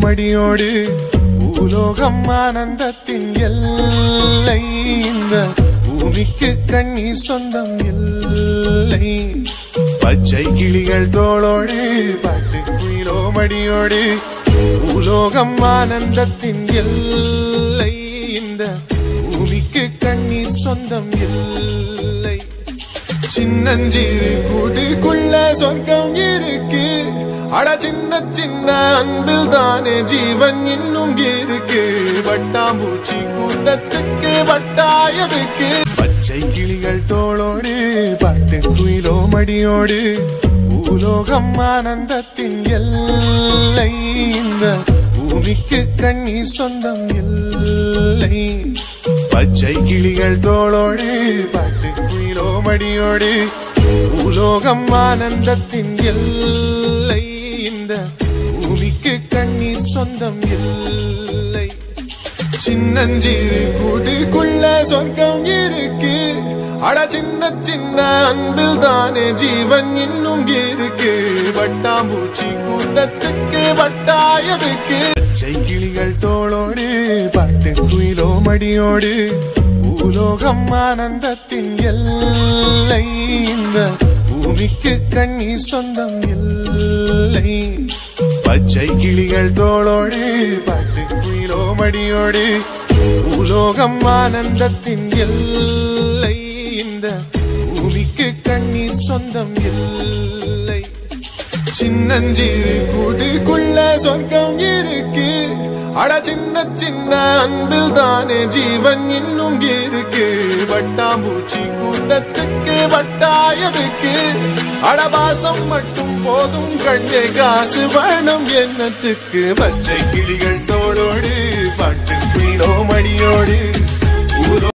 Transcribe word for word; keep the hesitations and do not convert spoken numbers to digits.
மடியோடு பூலோகம் ஆனந்தத்தின் எல்லை இந்த பூமிக்கு கண்ணீர் சொந்தம் இல்லை பச்சை கிளிகள் தோளோடு பாட்டு குயிலோ மடியோடு பூலோகம் ஆனந்தத்தின் எல்லை இந்த பூமிக்கு கண்ணீர் சொந்தம் இல்லை சின்னஞ்சிறு கூட்டுக்குள்ள சொர்க்கம் இருக்கு அட சின்ன சின்ன அன்பில் தானே ஜீவன் இன்னும் இருக்கு வட்டாம்பூச்சி கூட்டத்துக்கு வட்டாயதுக்கு பச்சை கிளிகள் தோளோடு பாட்டு குயிலோ மடியோடு பூலோகம் ஆனந்தத்தின் எல்லை இந்த பூமிக்கு கண்ணீர் சொந்தம் இல்லை பச்சை கிளிகள் தோளோடு பாட்டு குயிலோ மடியோடு பூலோகம் ஆனந்தத்தின் எல்லை இந்த பூமிக்கு கண்ணீர் சொந்தம் இல்லை சின்னஞ்சிறு கூட்டுக்குள்ள சொர்க்கம் இருக்கு அட சின்ன சின்ன அன்பில் தானே ஜீவன் இன்னும் இருக்கு வட்டாம்பூச்சி கூட்டத்துக்கு வட்டாயதுக்கு பச்சை கிளிகள் தோளோடு பாட்டு குயிலோ மடியோடு பூலோகம் ஆனந்தத்தின் எல்லை இந்த பூமிக்கு கண்ணீர் சொந்தம் இல்லை பச்சை கிளிகள் தோளோடு பாட்டு குயிலோ மடியோடு பூலோகம் ஆனந்தத்தின் எல்லை இந்த பூமிக்கு கண்ணீர் சொந்தம் இல்லை சின்னஞ்சிறு கூட்டுக்குள்ள சொர்க்கம் இருக்கு அட சின்ன சின்ன அன்பில் தானே ஜீவன் இன்னும் இருக்கு வட்டாம்பூச்சி கூட்டத்துக்கு வட்டாயதுக்கு அடபாசம் மட்டும் போதும் கண்ணே காசு வேணும் என்னத்துக்கு பச்சை கிளிகள் தோளோடு பாட்டு குயிலோ மடியோடு